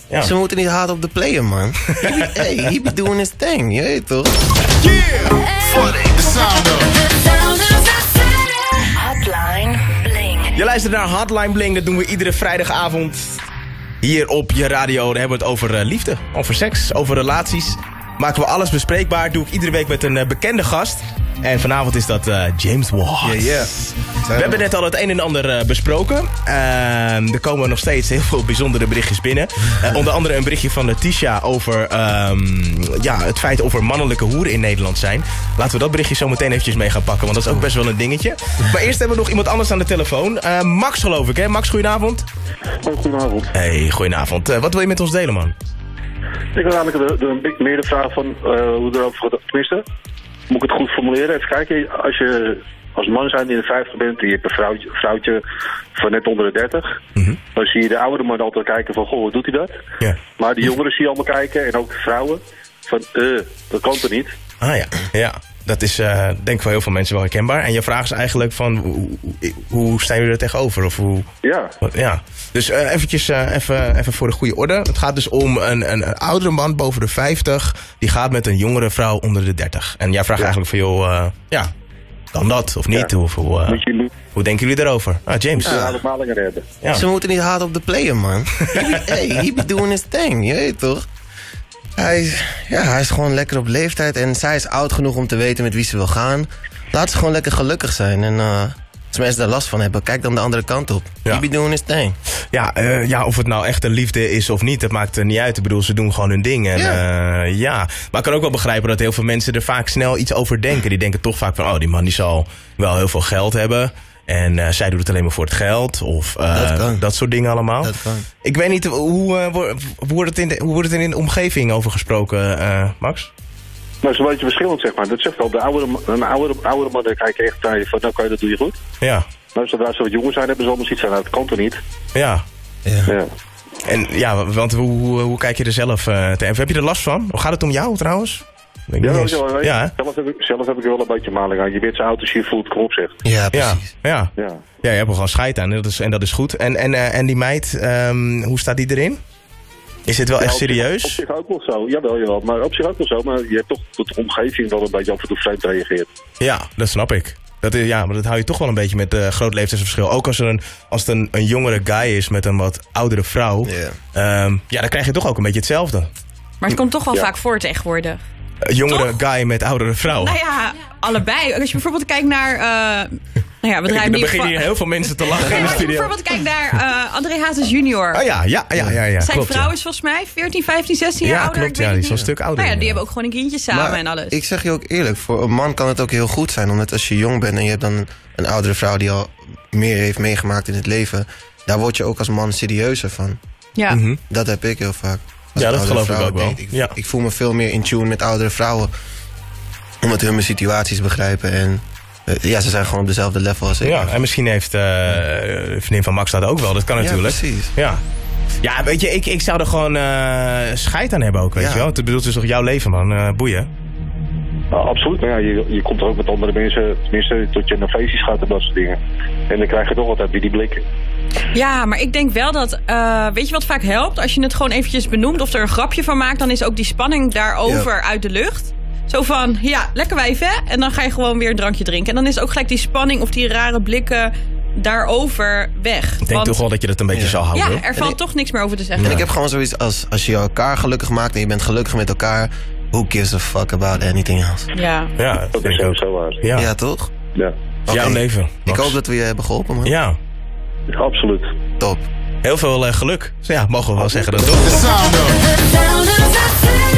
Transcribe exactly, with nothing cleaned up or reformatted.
Ja. Ze moeten niet haat op de player, man. He be, hey, he be doing his thing, je weet toch? Yeah! Flooding the sound of Hotline Bling. Je luistert naar Hotline Bling, dat doen we iedere vrijdagavond hier op je radio. Daar hebben we het over uh, liefde, over seks, over relaties. Maken we alles bespreekbaar, doe ik iedere week met een uh, bekende gast. En vanavond is dat uh, James Watts. Yeah, yeah. We hebben net al het een en ander uh, besproken. Uh, er komen nog steeds heel veel bijzondere berichtjes binnen. Uh, onder andere een berichtje van Letitia over um, ja, het feit of er mannelijke hoeren in Nederland zijn. Laten we dat berichtje zo meteen eventjes mee gaan pakken, want dat is ook best wel een dingetje. Maar eerst hebben we nog iemand anders aan de telefoon. Uh, Max geloof ik, hè? Max, goedenavond. Oh, goedenavond. Hey, goedenavond. Uh, wat wil je met ons delen, man? Ik wil namelijk de, de, meer de vraag van uh, hoe erover gaat. Tenminste, moet ik het goed formuleren? Even kijken, als je als man zijn die in de vijftig bent en je hebt een vrouwtje, vrouwtje van net onder de dertig, Mm-hmm. dan zie je de oudere man altijd kijken van, goh, hoe doet hij dat? Ja. Maar de jongeren zie je allemaal kijken en ook de vrouwen van, eh, dat kan toch niet? Ah ja, ja. Dat is uh, denk ik voor heel veel mensen wel herkenbaar. En je vraag is eigenlijk van, hoe, hoe, hoe staan jullie er tegenover? Of hoe, Ja. wat, ja. Dus uh, eventjes, uh, even, even voor de goede orde. Het gaat dus om een, een, een oudere man boven de vijftig. Die gaat met een jongere vrouw onder de dertig. En jij vraagt Ja. eigenlijk van, joh, uh, ja, kan dat of niet? Ja. Of, hoe, uh, Moet je moet hoe denken jullie daarover? Ah, James. je ademhalingen hebben. Ja. Ze moeten niet haat op de player, man. He be, hey, he be doing his thing, je weet toch? Hij is, ja, hij is gewoon lekker op leeftijd en zij is oud genoeg om te weten met wie ze wil gaan. Laat ze gewoon lekker gelukkig zijn. En uh, als mensen daar last van hebben, kijk dan de andere kant op. Ja. He be doing his thing. Ja, uh, ja, of het nou echt een liefde is of niet, dat maakt er niet uit. Ik bedoel, ze doen gewoon hun ding. En, Ja. uh, ja. Maar ik kan ook wel begrijpen dat heel veel mensen er vaak snel iets over denken. Die denken toch vaak van, oh, die man die zal wel heel veel geld hebben. En uh, zij doet het alleen maar voor het geld. Of uh, Dat kan. dat soort dingen allemaal. Dat kan. Ik weet niet, hoe, uh, wo- hoe, wordt het in de, hoe wordt het in de omgeving over gesproken, uh, Max? Maar het is een beetje verschillend, zeg maar. Dat zegt wel, de oudere, een oudere, oudere mannen kijken echt naar je van, nou kan je dat doe je goed. Ja, Maar zodra ze wat jonger zijn, hebben ze anders iets aan. Nou, dat kan toch niet? ja. Ja. Ja. En ja, want hoe, hoe, hoe kijk je er zelf uh, tegen? Heb je er last van? Of gaat het om jou trouwens? Weet ik Ja, niet eens. zo, weet je, ja, hè? zelf, heb ik, zelf heb ik er wel een beetje maling aan. Je bent zo oud als je je voelt, kom op zeg. Ja, ja, precies. ja. Ja. Ja, je hebt er gewoon scheid aan en dat is, en dat is goed. En, en, uh, en die meid, um, hoe staat die erin? Is dit wel Ja, echt op zich- serieus? Op zich ook wel zo, jawel, jawel. Maar op zich ook wel zo. Maar je hebt toch dat de omgeving wel een beetje af en toe vreemd reageert. Ja, dat snap ik. Dat is, ja, maar dat hou je toch wel een beetje met uh, groot leeftijdsverschil. Ook als, er een, als het een, een jongere guy is met een wat oudere vrouw. Ja. Um, ja, dan krijg je toch ook een beetje hetzelfde. Maar het komt toch wel Ja. vaak voor tegenwoordig. Een jongere Toch? guy met oudere vrouw. Nou ja, allebei. Als je bijvoorbeeld kijkt naar... uh, nou ja, we draaien Dan in ieder beginnen hier geval... heel veel mensen te lachen Nee, in de maar als je studio. bijvoorbeeld kijkt naar uh, André Hazes junior. Oh ja, ja, ja, ja, ja. Zijn klopt, vrouw ja. is volgens mij veertien, vijftien, zestien jaar Ja, ouder. klopt, ik weet ja, het die is wel niet. een stuk ouder. Nou ja, die ja. hebben ook gewoon een kindje samen Maar en alles. ik zeg je ook eerlijk, voor een man kan het ook heel goed zijn. Omdat als je jong bent en je hebt dan een, een oudere vrouw die al meer heeft meegemaakt in het leven, daar word je ook als man serieuzer van. ja. Mhm. Dat heb ik heel vaak. Als Ja, ik dat oudere geloof ik vrouwen ook wel. date. Ik, Ja. ik voel me veel meer in tune met oudere vrouwen. Omdat hun mijn situaties begrijpen. En uh, ja, ze zijn gewoon op dezelfde level als ik. Ja, en misschien heeft uh, de vriendin van Max dat ook wel. Dat kan Ja, natuurlijk. precies. Ja. Ja, weet je, ik, ik zou er gewoon uh, scheid aan hebben ook, weet Ja. je wel. Het bedoelt dus toch jouw leven, man. Uh, boeien. Nou, absoluut, maar ja, je, je komt er ook met andere mensen, tenminste tot je naar feestjes gaat en dat soort dingen. En dan krijg je toch altijd weer die blikken. Ja, maar ik denk wel dat... Uh, weet je wat vaak helpt? Als je het gewoon eventjes benoemt of er een grapje van maakt, dan is ook die spanning daarover uit de lucht. Zo van, ja, lekker wijf, hè? En dan ga je gewoon weer een drankje drinken. En dan is ook gelijk die spanning of die rare blikken daarover weg. Ik denk Want, toch wel dat je dat een beetje Ja. zal houden. ja, hoor. er valt ik- toch niks meer over te zeggen. En ik heb gewoon zoiets als, als je elkaar gelukkig maakt en je bent gelukkig met elkaar. Who gives a fuck about anything else? Ja. Ja, Dat denk is ik ook. sowieso waar. Ja, Ja, ja. toch? Ja, jouw Oké. leven. Ik Max. hoop dat we je hebben geholpen, man. Ja, absoluut. Top. heel veel uh, geluk. Dus ja, mogen we wel zeggen dat toch? the sound of The sound of the city.